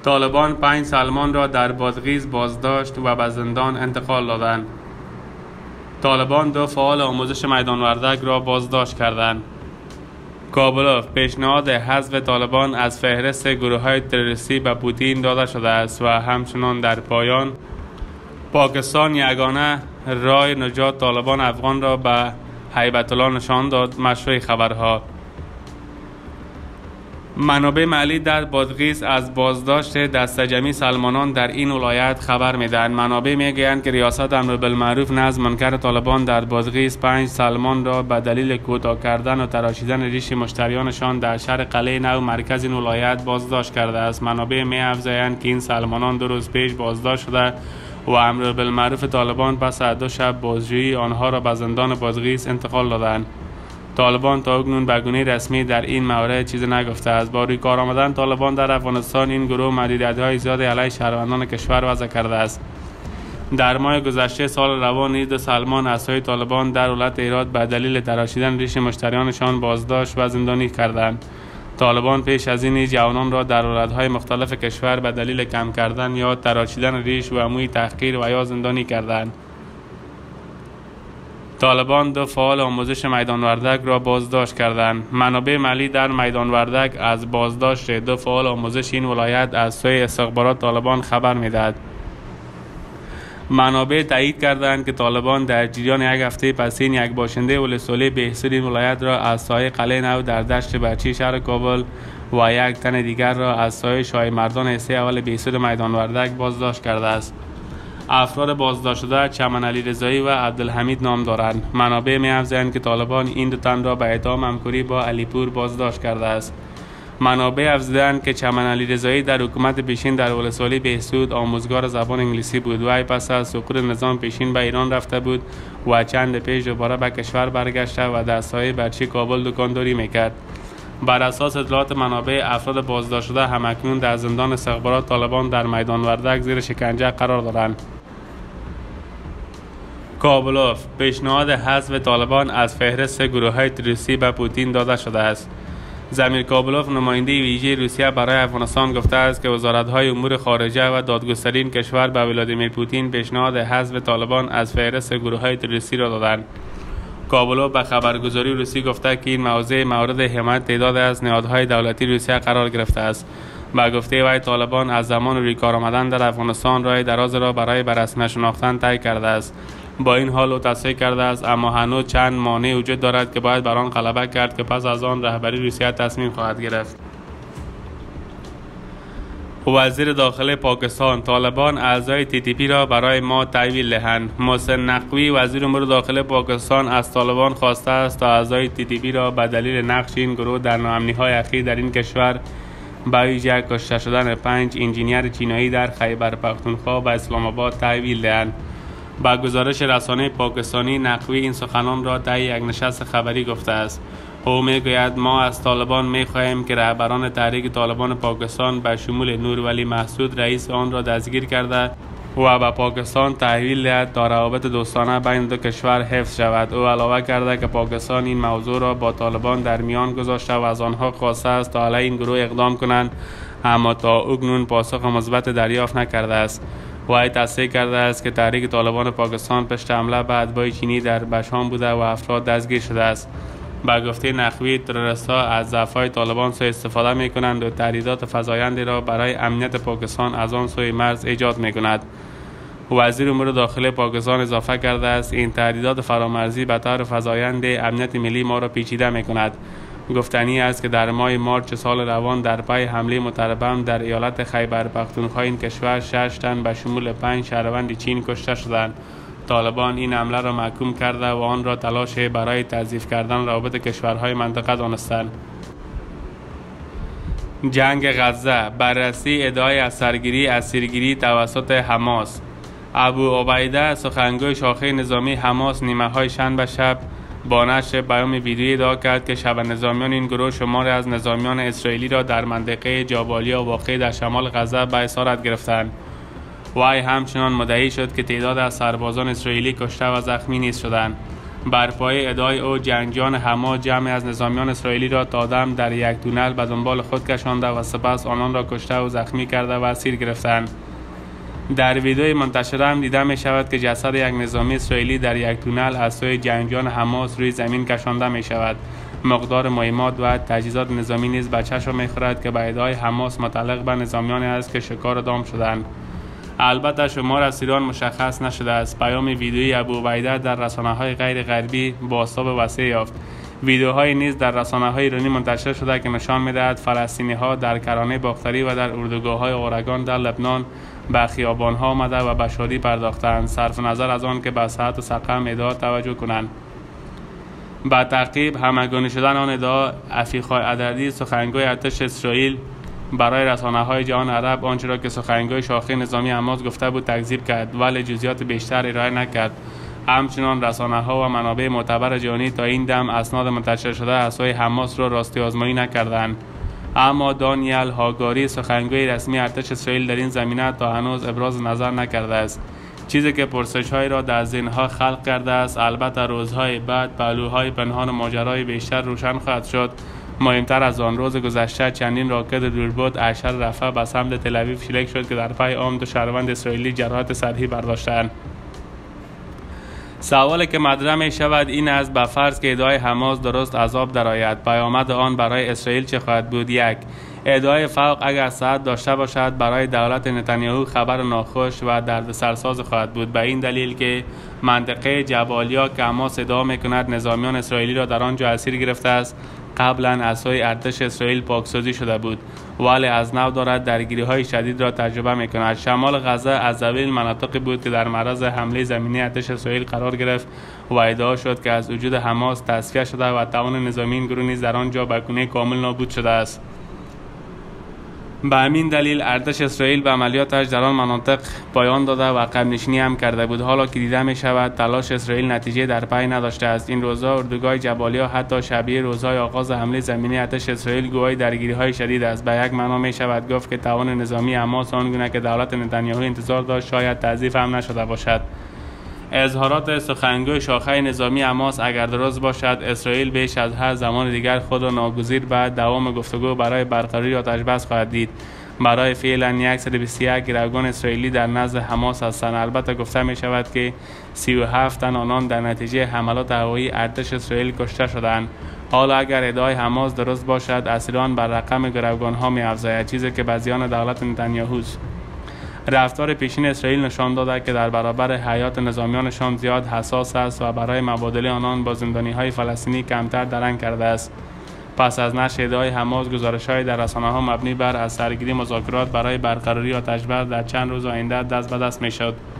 طالبان 5 سلمان را در بادغیس بازداشت و به زندان انتقال دادند. طالبان 2 فعال آموزش میدان وردک را بازداشت کردند. کابلوف: پیشنهاد حذف طالبان از فهرست گروه‌های تروریستی به پوتین داده شده است و همچنان در پایان پاکستان یگانه راه نجات طالبان افغان را به هیبت الله نشان داد. مشروع خبرها. منابع محلی در بادغیس از بازداشت دسته‌جمعی سلمانان در این ولایت خبر می‌دهند. منابع می‌گویند که ریاست امر بالمعروف نزد منکر طالبان در بادغیس 5 سلمان را به دلیل کوتاه کردن و تراشیدن ریش مشتریانشان در شهر قلعه نو مرکز این ولایت بازداشت کرده است. منابع می‌افزایند که این سلمانان 2 روز پیش بازداشت شده و امر بالمعروف طالبان پس از 2 شب بازجویی آنها را به زندان بادغیس انتقال دادند. طالبان تا اکنون به گونه رسمی در این مورد چیزی نگفته است. با روی کار آمدن طالبان در افغانستان، این گروه محدودیت‌های زیادی علیه شهروندان کشور وضع کرده است. در ماه گذشته سال روان نیز 2 سلمان از سوی طالبان در ولایت هرات به دلیل تراشیدن ریش مشتریانشان بازداشت و زندانی کردند. طالبان پیش از این نیز جوانان را در ولایت‌های مختلف کشور به دلیل کم کردن یا تراشیدن ریش و موی تحقیر و یا زندانی کردند. طالبان 2 فعال آموزش میدان وردک را بازداشت کردند. منابع محلی در میدان وردک از بازداشت 2 فعال آموزش این ولایت از سوی استخبارات طالبان خبر می‌دهد. منابع تایید کردند که طالبان در جریان 1 هفته پس این یک باشنده ولسوالی بهسود این ولایت را از سایه قلعه نو در دشت برچی شهر کابل و 1 تن دیگر را از سایه شاه مردان حصه اول بهسود میدان وردک بازداشت کرده است. افراد بازداشت شده چمن علی رضایی و عبدالحمید نام دارند. منابع می‌افزایند که طالبان این 2 تن را به اتهام همکاری با علیپور بازداشت کرده است. منابع افزودند که چمن علی رضایی در حکومت پیشین در ولسوالی بهسود آموزگار زبان انگلیسی بود. وی پس از سقوط نظام پیشین به ایران رفته بود و چند پیش دوباره به کشور برگشته و در سایه برچی کابل دکانداری میکرد. بر اساس اطلاعات منابع، افراد بازداشت شده همکنون در زندان استخبارات طالبان در میدان وردک زیر شکنجه قرار دارند. کابلوف: پیشنهاد حذف طالبان از فهرست گروه‌های تروریستی به پوتین داده شده است. زمیر کابلوف، نماینده ویژه روسیه برای افغانستان، گفته است که وزارت‌های امور خارجه و دادگستری این کشور به ولادیمیر پوتین پیشنهاد حذف طالبان از فهرست گروه‌های تروریستی را دادند. کابلوف به خبرگزاری روسی گفته که این موضوع مورد حمایت تعداد از نهادهای دولتی روسیه قرار گرفته است. با گفته وی طالبان از زمان روی کار آمدن در افغانستان راه دراز را برای به رسمیت شناختن طی کرده است. با این حال او تصحیح کرده است اما هنوز چند مانع وجود دارد که باید بر آن غلبه کرد که پس از آن رهبری روسیه تصمیم خواهد گرفت. وزیر داخلی پاکستان: طالبان اعضای TTP را برای ما تحویل دهند. محسن نقوی، وزیر امور داخلی پاکستان، از طالبان خواسته است تا اعضای TTP را به دلیل نقش این گروه در ناامنی‌های اخیر در این کشور به ویژه کشته شدن 5 انجینیر چینایی در خیبر پختونخوا به اسلام آباد تحویل دهند. با گزارش رسانه پاکستانی، نقوی این سخنان را در یک نشست خبری گفته است. او میگوید ما از طالبان میخواهیم که رهبران تحریک طالبان پاکستان به شمول نورولی محسود رئیس آن را دستگیر کرده و به پاکستان تحویل دهد تا روابط دوستانه بین 2 کشور حفظ شود. او علاوه کرده که پاکستان این موضوع را با طالبان در میان گذاشته و از آنها خواسته است تا علیه این گروه اقدام کنند، اما تا اکنون پاسخ مثبت دریافت نکرده است. وی تصریح کرده است که تحریک طالبان پاکستان پشت حمله به اتباع چینی در بشام بوده و افراد دستگیر شده است. با گفته نقوی، تروریست‌ها از ضعف‌های طالبان سوء استفاده می‌کنند و تهدیدات فزایندی را برای امنیت پاکستان از آن سوی مرز ایجاد می‌کند. وزیر امور داخلی پاکستان اضافه کرده است این تهدیدات فرامرزی به طور فزاینده امنیت ملی ما را پیچیده می‌کند. گفتنی است که در ماه مارچ سال روان در پی حمله متربم در ایالت خیبر پختونخوا این کشور 6 تن به شمول 5 شهروند چین کشته شدند. طالبان این حمله را محکوم کرده و آن را تلاش برای تضعیف کردن روابط کشورهای منطقه دانستند. جنگ غزه: بررسی ادعای اسیرگیری توسط حماس. ابو عبیده، سخنگوی شاخه نظامی حماس، نیمه‌های شنبه شب با نشر پیام ویدیویی ادعا کرد که شب نظامیان این گروه شماری از نظامیان اسرائیلی را در منطقه جابالیا واقع در شمال غزه به اسارت گرفتند. وی همچنان مدعی شد که تعداد از سربازان اسرائیلی کشته و زخمی نیز شدند. برپای ادعای او جنگجویان حماس جمعی از نظامیان اسرائیلی را تا دم در یک تونل به دنبال خود کشانده و سپس آنان را کشته و زخمی کرده و اسیر گرفتند. در ویدئوی منتشر هم دیده می شود که جسد یک نظامی اسرائیلی در یک تونل از سوی جنگجویان حماس روی زمین کشانده می شود. مقدار مهمات و تجهیزات نظامی نیز به چشم می خورد که به ادعای حماس متعلق به نظامیانی است که شکار دام شدند. البته شمار اسیران مشخص نشده است. پیام ویدئویی ابوعبیده در رسانه‌های غیر غربی بازتاب وسیع یافت. ویدئوهای نیز در رسانه‌های ایرانی منتشر شده که نشان می‌دهد فلسطینی‌ها در کرانه باختری و در اردوگاه‌های اورگان در لبنان به خیابان‌ها آمده و به شادی پرداختند، صرف نظر از آن که به صحت و سقم ادعا توجه کنند. با تعقیب همگانی شدن آن ادعا، عفیخای عددی سخنگوی ارتش اسرائیل برای رسانه‌های جهان عرب آنچه را که سخنگوی شاخه نظامی حماس گفته بود تکذیب کرد، ولی جزئیات بیشتر ارائه نکرد. همچنان رسانه‌ها و منابع معتبر جهانی تا این دم اسناد منتشر شده از سوی حماس را راستی آزمایی نکردند. اما دانیل هاگاری سخنگوی رسمی ارتش اسرائیل در این زمینه تا هنوز ابراز نظر نکرده است، چیزی که پرسش‌هایی را در ذهن‌ها خلق کرده است. البته روزهای بعد پهلوهای پنهان ماجرای بیشتر روشن خواهد شد. مهمتر از آن، روز گذشته چندین راکت دوربرد ارشد رفح به سمت تل‌آویو شلیک شد که در پی آن دو شهروند اسرائیلی جراحت سطحی برداشتند. سوالی که مطرح می شود این است: به فرض که ادعای حماس درست از آب درآید، پیامد آن برای اسرائیل چه خواهد بود؟ یک، ادعای فوق اگر صحت داشته باشد برای دولت نتانیاهو خبر ناخوش و دردسرساز خواهد بود، به این دلیل که منطقه جبالیا که حماس ادعا میکند نظامیان اسرائیلی را در آنجا اسیر گرفته است، قبلا از سوی ارتش اسرائیل پاکسازی شده بود، ولی از نو دارد درگیری‌های شدید را تجربه می‌کند. شمال غزه از اولین مناطقی بود که در معرض حمله زمینی ارتش اسرائیل قرار گرفت و ادعا شد که از وجود حماس تصفیه شده و توان نظامی این گروه نیز در آنجا به گونه کامل نابود شده است. به همین دلیل ارتش اسرائیل به عملیاتش در آن مناطق پایان داده و عقب نشینی هم کرده بود. حالا که دیده می شود تلاش اسرائیل نتیجه در پی نداشته است. این روزها اردوگاه جبالیا حتی شبیه روزهای آغاز حمله زمینی ارتش اسرائیل گواه درگیری‌های شدید است. به یک معنا می شود گفت که توان نظامی حماس آنگونه که دولت نتانیاهو انتظار داشت شاید تضعیف هم نشده باشد. اظهارات سخنگوی شاخه نظامی حماس اگر درست باشد، اسرائیل بیش از هر زمان دیگر خود را ناگزیر به دوام گفتگو برای برقراری آتش بس خواهد دید. برای فعلا 121 گروگان اسرائیلی در نزد حماس هستند. البته گفته می شود که 37 تن آنان در نتیجه حملات هوایی ارتش اسرائیل کشته شدند. حالا اگر ادعای حماس درست باشد، اسیران بر رقم گروگان ها می افزاید، چیزی که به زیان دولت نتانیاهوست. رفتار پیشین اسرائیل نشان داده که در برابر حیات نظامیانشان زیاد حساس است و برای مبادله آنان با زندانی‌های فلسطینی کمتر درنگ کرده است. پس از نشر ادعای حماس، گزارش‌های در رسانه‌ها مبنی بر از سرگیری مذاکرات برای برقراری آتش‌بس در چند روز آینده دست به دست می‌شد.